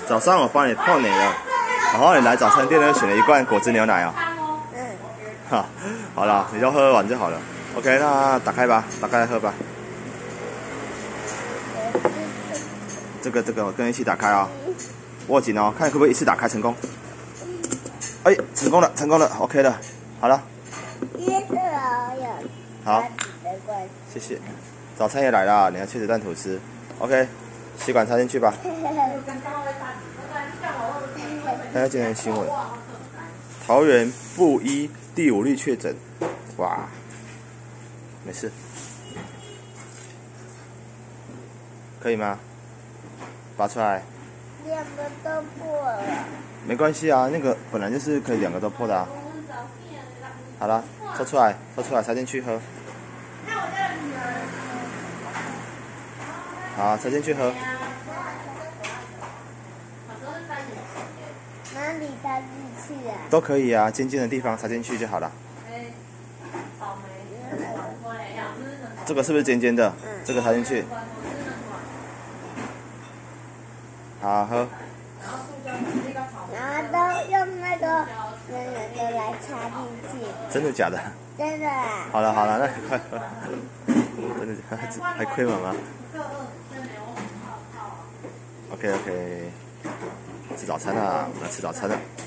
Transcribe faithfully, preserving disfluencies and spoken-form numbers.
早上我帮你泡奶了，然后你来早餐店呢选了一罐果汁牛奶哦。 嗯。 哈，好了，你就喝完就好了。OK， 那打开吧，打开来喝吧。这个这个，我跟你一起打开啊、哦，握紧哦，看可不可以一次打开成功。哎，成功了，成功了 ，OK 了，好了。好，谢谢。早餐也来了，你要切子蛋吐司 ，OK， 吸管插进去吧。看下今天的新闻，桃园布衣第五例确诊，哇，没事，可以吗？拔出来。 两个都破了。 没关系啊，那个本来就是可以两个都破的啊。好了，抽出来，抽出来，插进去喝。好，插进去喝。 哪里插进去啊？ 都可以啊，尖尖的地方插进去就好了。这个是不是尖尖的？嗯。这个插进去。好，喝。 然后都用那个圆圆的来插进去。 真的假的？ 真的啊。 好了好了，那你快喝。真的还还亏妈妈。OK OK， 吃早餐啦，我们来吃早餐了。